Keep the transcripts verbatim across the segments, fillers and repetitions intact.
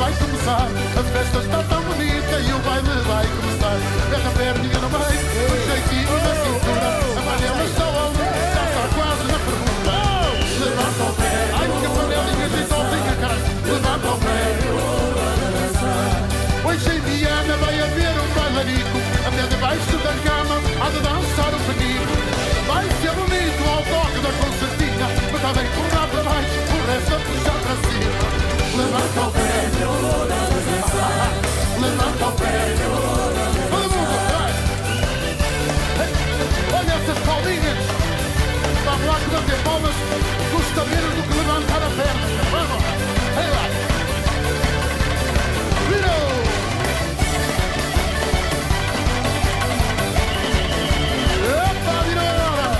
vai começar. A festa está tão bonita e o baile vai começar. Mete a perninha no meio, o jeitinho na cintura. A panela está ao já está quase na fervura. Levanta o pé, ai que a panelinha tem sozinha, caralho. Levanta o pé. Hoje em Viana vai haver um bailarico, até debaixo da cama há de dançar o penico. Vai ser bonito ao toque da concertina, mas está bem por lá para baixo, o resto a puxar para cima. Levanta o pé, levanta o pé. Todo mundo, vai! Olha essas palminhas. Vamos lá que bater palmas custa menos do que levantar a perna. Vamos! Ei lá! Virou! Opa, virou!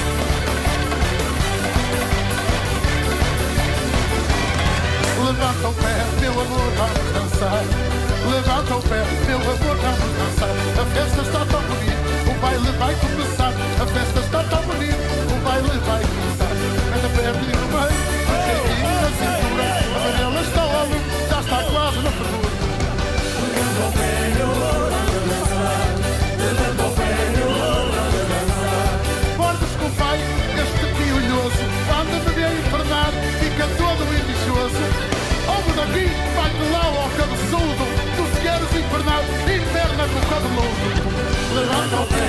Levanta o pé, meu amor, vamos dançar. Levanta o pé, meu amor, vamos dançar. A festa está tão bonita, o baile vai começar. A festa está tão bonita, o baile vai começar. Mete a perna no meio, o jeitinho na cintura. A panela está ao lado, já está quase na fervura. Levanta o pé, meu amor, vamos dançar. Levanta o pé, meu amor, vamos dançar. Bordas com o pai, este piolhoso, anda-me bem infernado, fica todo indicioso. Ouve daqui, vai de lá ao cabeçudo. Tu se queres infernar, inferna com o cabeludo. Levanta o pé.